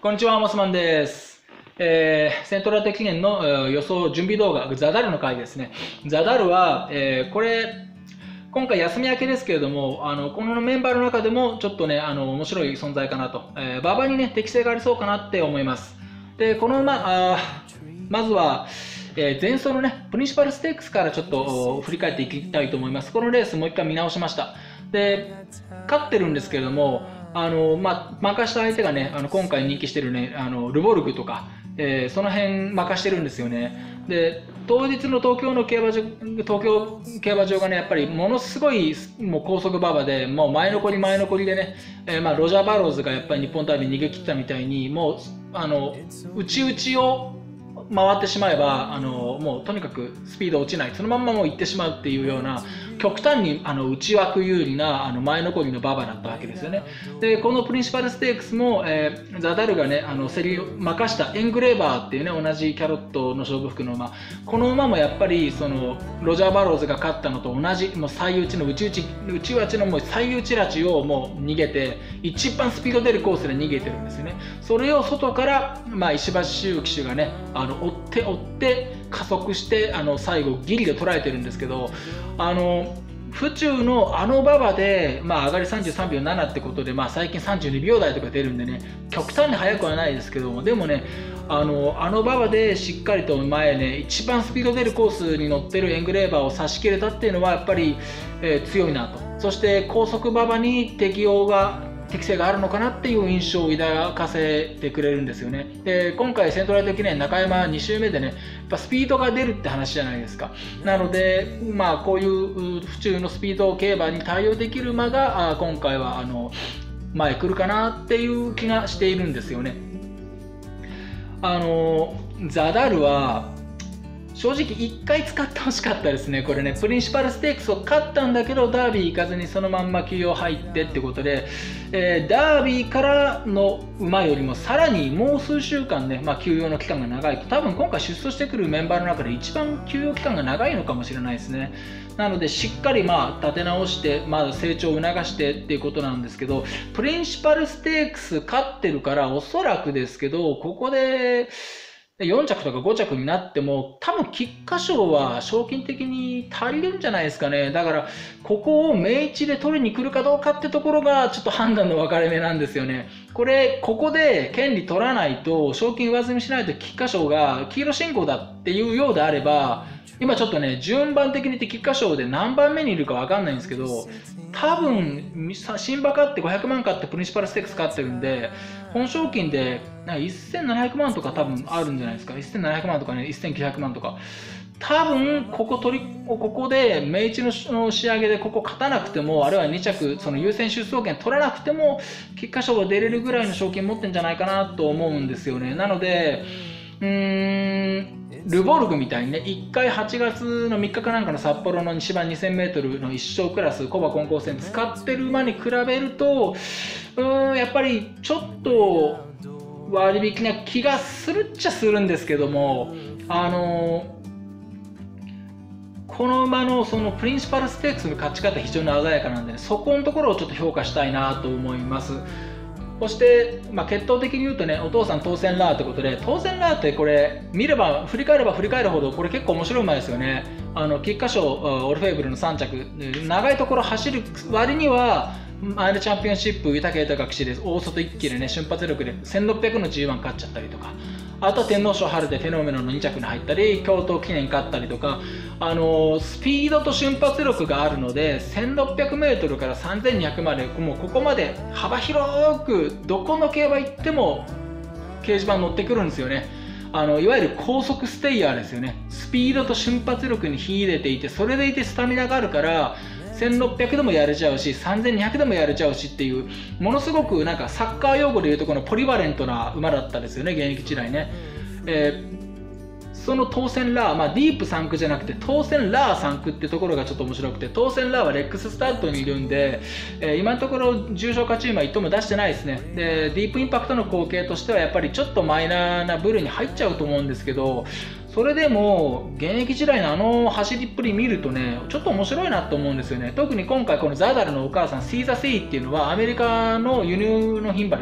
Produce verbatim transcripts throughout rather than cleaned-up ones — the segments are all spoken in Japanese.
こんにちは、モスマンです。えーセントラルテ記念のえー予想準備動画、ザダルの回ですね。ザダルは、えーこれ、今回休み明けですけれども、あのこのメンバーの中でもちょっとね、あの面白い存在かなと、えー馬場にね、適性がありそうかなって思います。で、この馬、あーまずは、えー前走のね、プリンシパルステークスからちょっとお振り返っていきたいと思います。このレースもう一回見直しました。で、勝ってるんですけれども、あの、まあ、負かした相手がね、あの今回人気してるね、あのルボルグとか、えーその辺負かしてるんですよね。で、当日の東京の競馬場、東京競馬場がね、やっぱりものすごいもう高速馬場で、もう前残り前残りでね、えーまあ、ロジャー・バローズがやっぱり日本ダービー逃げ切ったみたいに、もう、あの、内々を回ってしまえば、あのもうとにかくスピード落ちない、そのまんまもう行ってしまうっていうような、極端にあの内枠有利なあの前残りの馬場だったわけですよね。で、このプリンシパルステークスも、えーザダルがね、あの競りを任したエングレーバーっていうね、同じキャロットの勝負服の馬、この馬もやっぱりそのロジャー・バローズが勝ったのと同じ、もう最内の内内内内のもう最内ラチをもう逃げて、一番スピード出るコースで逃げてるんですよね。それを外から、まあ、石橋周騎手がね、あの追って追って加速して、あの最後ギリで捉えてるんですけど、あの府中のあの馬場で、まあ、上がりさんじゅうさんびょうななってことで、まあ、最近さんじゅうにびょう台とか出るんでね、極端に速くはないですけども、でもね、あのあの馬場でしっかりと前ね、一番スピード出るコースに乗ってるエングレーバーを差し切れたっていうのはやっぱり、えー強いなと。そして高速馬場に適応が適性があるのかなっていう印象を抱かせてくれるんですよね。で、今回セントラル記念中山に周目でね、やっぱスピードが出るって話じゃないですか。なので、まあ、こういう府中のスピード競馬に対応できる馬が、あ今回はあの前来るかなっていう気がしているんですよね。あのザダルは正直いっかい使ってほしかったですね。これね、プリンシパルステークスを勝ったんだけど、ダービー行かずにそのまんま休養入ってってことで、えーダービーからの馬よりもさらにもう数週間ね、まあ、休養の期間が長いと、多分今回出走してくるメンバーの中で一番休養期間が長いのかもしれないですね。なのでしっかりまあ立て直して、まだ成長を促してっていうことなんですけど、プリンシパルステークス勝ってるから、おそらくですけど、ここでよん着とかご着になっても、多分菊花賞は賞金的に足りるんじゃないですかね。だからここを明治で取りに来るかどうかってところがちょっと判断の分かれ目なんですよね。これここで権利取らないと、賞金上積みしないと菊花賞が黄色信号だっていうようであれば、今ちょっとね、順番的に言って菊花賞で何番目にいるか分かんないんですけど、多分新馬買ってごひゃくまん買ってプリンシパルステークス買ってるんで、本賞金でせんななひゃくまんとか多分あるんじゃないですか。せんななひゃくまんとかね、せんきゅうひゃくまんとか。多分ここ取りここで明治の仕上げでここ勝たなくても、あるいはに着その優先出走権取らなくても菊花賞が出れるぐらいの賞金持ってんじゃないかなと思うんですよね。なので、うーんルボルグみたいにね、いっかいはちがつのみっかかなんかの札幌の西番 にせんメートル の一勝クラスコバ混合戦使ってる馬に比べると、うーんやっぱりちょっと割引な気がするっちゃするんですけども、あのこの馬のそのプリンシパルステークスの勝ち方非常に鮮やかなんで、ね、そこのところをちょっと評価したいなと思います。そして、まあ、血統的に言うとね、お父さん当選ラーということで、当選ラーってこれ見れば振り返れば振り返るほどこれ結構面白い馬ですよね。あの菊花賞オルフェーブルのさん着、長いところ走る割にはマイルチャンピオンシップ豊啓太騎士で大外一気でね、瞬発力でせんろっぴゃくの ジーワン 勝っちゃったりとか、あとは天皇賞春でフェノメノのに着に入ったり、京都記念勝ったりとか、あのースピードと瞬発力があるので せんろっぴゃくメートル からさんぜんにひゃくまで、もうここまで幅広くどこの競馬行っても掲示板乗ってくるんですよね。あのいわゆる高速ステイヤーですよね。スピードと瞬発力に秀でていて、それでいてスタミナがあるからせんろっぴゃくでもやれちゃうし、さんぜんにひゃくでもやれちゃうしっていう、ものすごくなんかサッカー用語でいうとこのポリバレントな馬だったですよね、現役時代ね。えーその当選ラー、まあ、ディープさん区じゃなくて当選ラーさん区ってところがちょっと面白くて、当選ラーはレックススタッドにいるんで、えー、今のところ重賞勝ち馬いっ頭も出してないですね。でディープインパクトの後継としてはやっぱりちょっとマイナーな部類に入っちゃうと思うんですけど、それでも現役時代のあの走りっぷり見るとね、ちょっと面白いなと思うんですよね。特に今回このザダルのお母さんシーザ・セイっていうのはアメリカの輸入の牝馬です。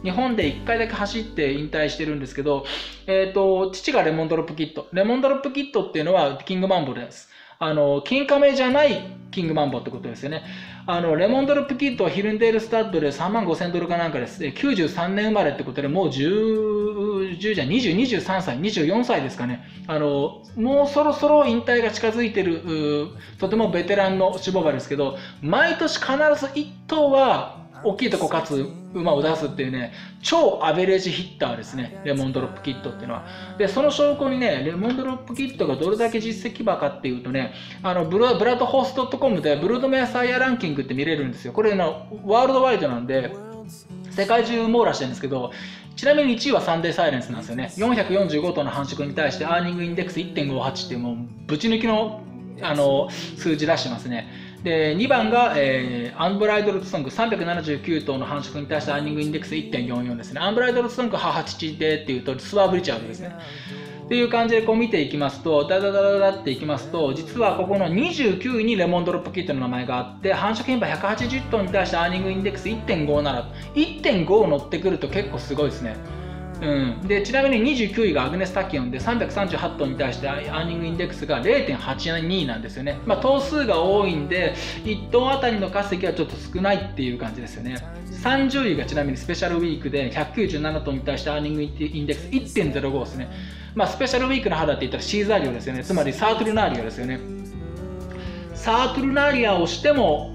日本でいっかいだけ走って引退してるんですけど、えーと、父がレモンドロップキッド。レモンドロップキッドっていうのはキングマンボです。あの、金亀じゃないキングマンボってことですよね。あの、レモンドロップキッドはヒルンデールスタッドでさんまんごせんドルかなんかです。きゅうじゅうさんねん生まれってことで、もう10、じゅうじゃにじゅう、にじゅうさんさい、にじゅうよんさいですかね。あの、もうそろそろ引退が近づいてる、とてもベテランの種牡馬ですけど、毎年必ずいっ頭は大きいとこ勝つ馬を出すっていうね、超アベレージヒッターですね、レモンドロップキッドっていうのは。で、その証拠にね、レモンドロップキッドがどれだけ実績馬かっていうとね、あのブラブラッドホース .com でブルードメアサイヤランキングって見れるんですよ。これのワールドワイドなんで、世界中網羅してるんですけど、ちなみにいちいはサンデーサイレンスなんですよね。よんひゃくよんじゅうご頭の繁殖に対してアーニングインデックス いってんごはち っていうもうぶち抜きの、あの数字出してますね。でにばんが、えー、アンブライドルソングさんびゃくななじゅうきゅう頭の繁殖に対してアーニングインデックス いってんよんよん ですね。アンブライドルソング母父でっていうとスワーブリチャードですね。っていう感じでこう見ていきますと、ダダダダダっていきますと、実はここのにじゅうきゅういにレモンドロップキッドの名前があって、繁殖牝馬ひゃくはちじゅう頭に対してアーニングインデックス いってんごなな、いってんご 乗ってくると結構すごいですね。うん、でちなみににじゅうきゅういがアグネス・タキオンでさんびゃくさんじゅうはち頭に対してアーニングインデックスが れいてんはちに なんですよね。まあ、頭数が多いんでいっ頭あたりの稼ぎはちょっと少ないっていう感じですよね。さんじゅういがちなみにスペシャルウィークでひゃくきゅうじゅうなな頭に対してアーニングインデックス いってんゼロご ですね。まあ、スペシャルウィークの肌って言ったらシーザーリオですよね。つまりサートゥルナーリアですよね。サートゥルナーリアをしても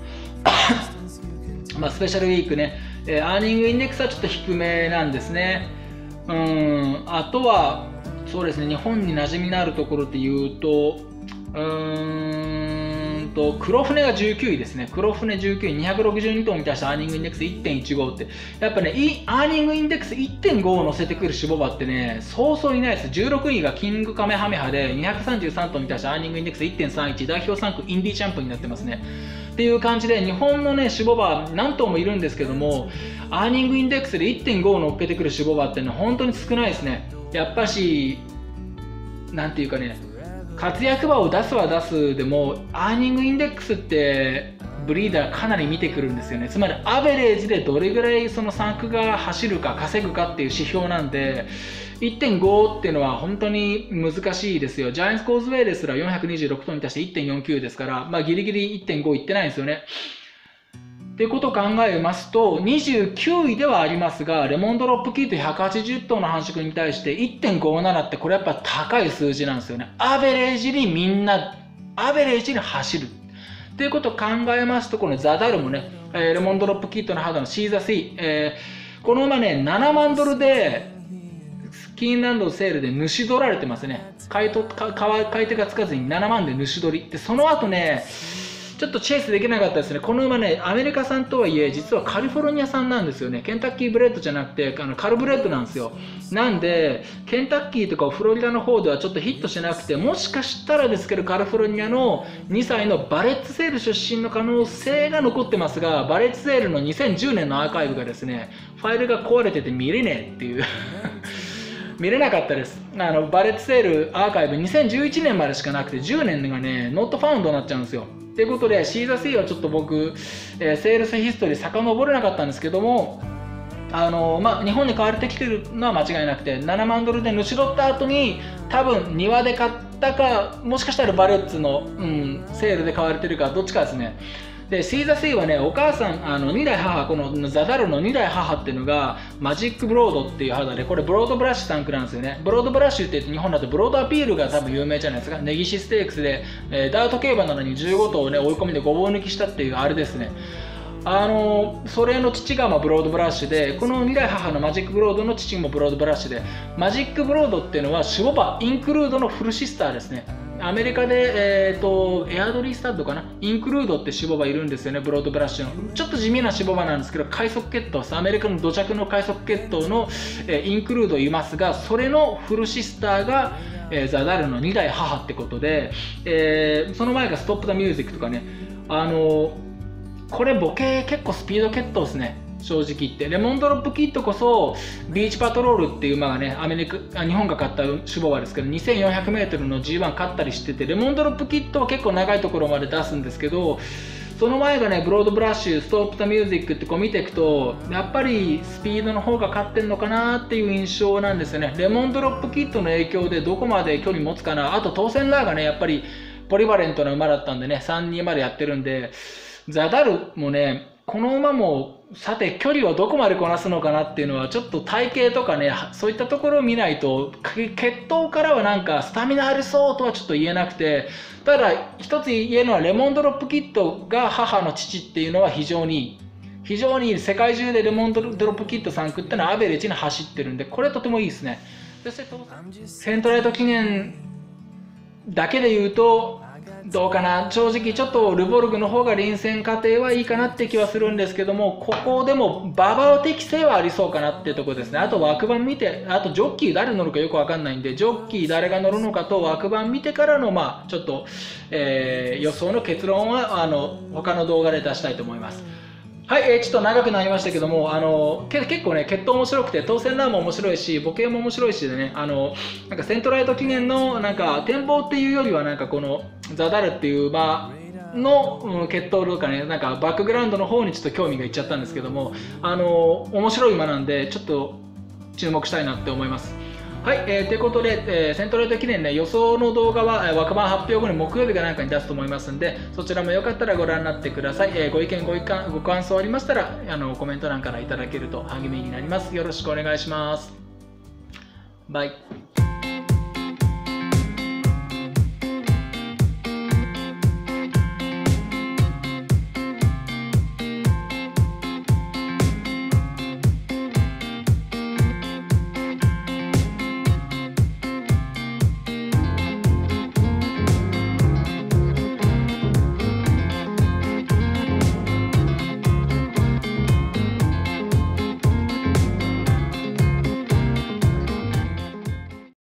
まあスペシャルウィークね、アーニングインデックスはちょっと低めなんですね。うん、あとはそうですね、日本に馴染みのあるところっていうと、うーんと黒船がじゅうきゅういですね。黒船じゅうきゅうい、にひゃくろくじゅうに頭に対してアーニングインデックス いってんいちご って、やっぱね、アーニングインデックス いってんご を乗せてくる種牡馬ってね、そうそういないです。じゅうろくいがキングカメハメハで、にひゃくさんじゅうさん頭に対してアーニングインデックス いってんさんいち、代表さん区インディーチャンプになってますね。っていう感じで、日本のね、種牡馬何頭もいるんですけども、アーニングインデックスで いってんご を乗っけてくる種牡馬ってね、本当に少ないですね。やっぱし、なんていうかね、活躍馬を出すは出すでも、アーニングインデックスってブリーダーかなり見てくるんですよね。つまりアベレージでどれぐらいその産区が走るか稼ぐかっていう指標なんで、いってんご っていうのは本当に難しいですよ。ジャイアンツコーズウェイですらよんひゃくにじゅうろく頭に対して いってんよんきゅう ですから、まあ、ギリギリ いってんご いってないんですよね。っていうことを考えますと、にじゅうきゅういではありますが、レモンドロップキッドひゃくはちじゅう頭の繁殖に対して いってんごなな ってこれやっぱ高い数字なんですよね。アベレージにみんな、アベレージに走る。ということを考えますと、このザダルもね、えー、レモンドロップキッドの肌のシーザシー、えー、この馬ね、ななまんドルで、キーンランドセールで主取られてますね。買いとか買い手がつかずにななまんで主取り。で、その後ね、ちょっとチェイスできなかったですね。この馬ね、アメリカ産とはいえ、実はカリフォルニア産なんですよね。ケンタッキーブレッドじゃなくて、あのカルブレッドなんですよ。なんで、ケンタッキーとかフロリダの方ではちょっとヒットしなくて、もしかしたらですけど、カリフォルニアのにさいのバレッツセール出身の可能性が残ってますが、バレッツセールのにせんじゅうねんのアーカイブがですね、ファイルが壊れてて見れねえっていう。見れなかったです。あのバレッツセールアーカイブにせんじゅういちねんまでしかなくて、じゅうねんがね、ノットファウンドになっちゃうんですよ。ということで、シーザシーはちょっと僕、えー、セールスヒストリー遡れなかったんですけども、あのまあ、日本に買われてきてるのは間違いなくて、ななまんドルで主取った後に、多分庭で買ったか、もしかしたらバレッツの、うん、セールで買われてるか、どっちかですね。で、シーザシーはね、お母さん、あのに代母、このザダルのに代母っていうのが、マジックブロードっていう肌で、これブロードブラッシュタンクなんですよね。ブロードブラッシュって言って日本だとブロードアピールが多分有名じゃないですか。ネギシステークスで、えー、ダート競馬なのにじゅうご頭をね、追い込みでごぼう抜きしたっていうあれですね。あのそれの父がまあブロードブラッシュで、このに代母のマジックブロードの父もブロードブラッシュで、マジックブロードっていうのは種牡馬インクルードのフルシスターですね。アメリカで、えー、とエアドリースタッドかな、インクルードって種牡馬いるんですよね。ブロードブラッシュのちょっと地味な種牡馬なんですけど、快速血統です。アメリカの土着の快速血統の、えー、インクルードいますが、それのフルシスターが、えー、ザダルのに代母ってことで、えー、その前がストップ・ザ・ミュージックとかね、あのー、これボケ結構スピード血統ですね。正直言って、レモンドロップキッドこそビーチパトロールっていう馬がね、アメリカ、日本が勝った種牡馬ですけど、にせんよんひゃくメートルの ジーワン 勝ったりしてて、レモンドロップキッドは結構長いところまで出すんですけど、 その前がね、ブロードブラッシュ、ストップ・ザ・ミュージックってこう見ていくと、やっぱりスピードの方が勝ってんのかなっていう印象なんですよね。レモンドロップキットの影響でどこまで距離持つかな。あと、当選ラーがね、やっぱりポリバレントな馬だったんでね、さんにんまでやってるんで、ザダルもね、この馬も、さて、距離をどこまでこなすのかなっていうのは、ちょっと体型とかね、そういったところを見ないと、血統からはなんか、スタミナありそうとはちょっと言えなくて、ただ、一つ言えるのは、レモンドロップキットが母の父っていうのは非常にいい。非常にいい。世界中でレモンドロップキットさんっていうのはアベレージに走ってるんで、これとてもいいですね。そして、セントライト記念だけで言うと、どうかな、正直ちょっとルボルグの方が臨戦過程はいいかなって気はするんですけども、ここでも馬場適性はありそうかなっていうところですね。あと枠番見て、あとジョッキー誰乗るかよくわかんないんで、ジョッキー誰が乗るのかと枠番見てからの、まあ、ちょっと、えー、予想の結論はあの他の動画で出したいと思います。はい、えー、ちょっと長くなりましたけども、あのけ結構ね、決闘面白くて、当選ランも面白いし、ボケも面白いしでね、あのなんかセントライト記念のなんか展望っていうよりは、なんかこのザダルっていう馬の、うん、決闘とかね、なんかバックグラウンドの方にちょっと興味がいっちゃったんですけども、あの面白い馬なんで、ちょっと注目したいなって思います。はい、えー、ということで、えー、セントライト記念ね、予想の動画は、えー、枠番発表後に木曜日かなんかに出すと思いますんで、そちらもよかったらご覧になってください。えー、ご意見ご意見、ご感想ありましたら、あのコメント欄からいただけると励みになります。よろしくお願いします。バイ。